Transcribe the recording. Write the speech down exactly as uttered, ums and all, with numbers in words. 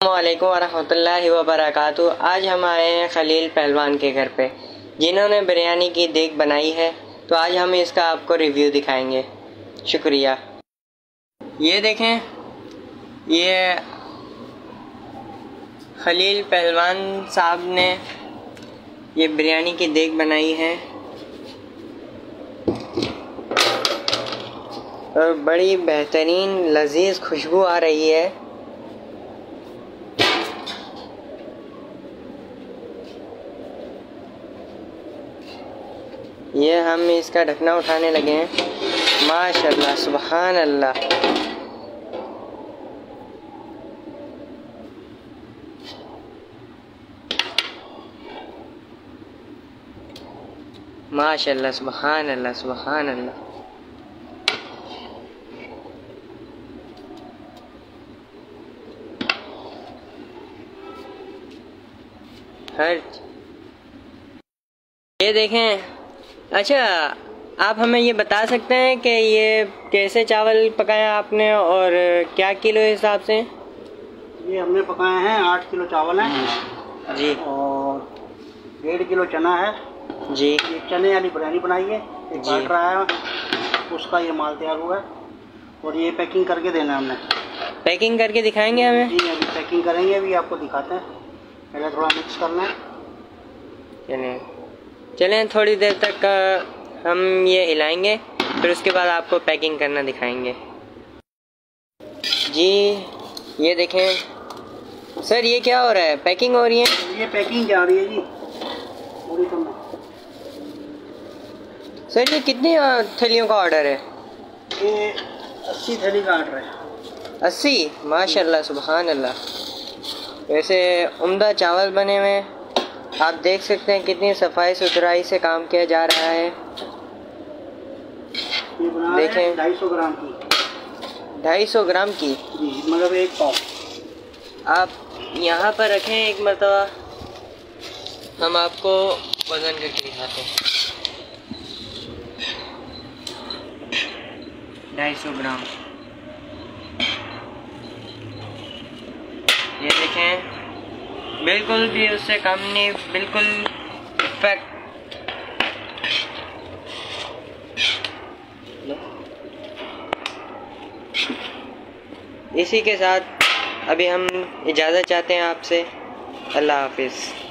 अस्सलामुअलैकुम वरहमतुल्लाहि वबरकातुहू। आज हम आए हैं खलील पहलवान के घर पे, जिन्होंने बिरयानी की देग बनाई है। तो आज हम इसका आपको रिव्यू दिखाएंगे। शुक्रिया। ये देखें, ये खलील पहलवान साहब ने ये बिरयानी की देग बनाई है और बड़ी बेहतरीन लजीज खुशबू आ रही है। ये हम इसका ढकना उठाने लगे हैं। माशाल्लाह, सुबहान अल्लाह। माशाल्लाह, सुबहान अल्लाह, सुबहान अल्लाह। हर ये देखें। अच्छा, आप हमें ये बता सकते हैं कि ये कैसे चावल पकाया आपने और क्या किलो हिसाब से? ये हमने पकाए हैं आठ किलो चावल हैं जी, और डेढ़ किलो चना है जी। ये चने वाली बिरयानी बनाई है, एक काट रहा है, उसका ये माल तैयार हुआ है और ये पैकिंग करके देना है हमने। पैकिंग करके दिखाएंगे हमें? जी, अभी पैकिंग करेंगे, अभी आपको दिखाते हैं। पहले थोड़ा मिक्स करना है। चलें चलें थोड़ी देर तक हम ये हिलाएंगे, फिर उसके बाद आपको पैकिंग करना दिखाएंगे। जी, ये देखें सर, ये क्या हो रहा है? पैकिंग हो रही है? ये पैकिंग जा रही है जी पूरी करना। सर, ये कितनी थैलियों का ऑर्डर है? ये अस्सी थैली का ऑर्डर है। अस्सी? माशाल्लाह, सुबहान अल्लाह। वैसे उम्दा चावल बने हुए, आप देख सकते हैं कितनी सफाई सुथराई से काम किया जा रहा है। ये बना देखें, ढाई सौ ग्राम की ढाई सौ ग्राम की जी, मतलब एक पाव। आप यहाँ पर रखें एक मरतबा, हम आपको वजन करके दिखाते हैं। ढाई सौ ग्राम, ये देखें, बिल्कुल भी उससे कम नहीं, बिल्कुल परफेक्ट। इसी के साथ अभी हम इजाज़त चाहते हैं आपसे। अल्लाह हाफिज़।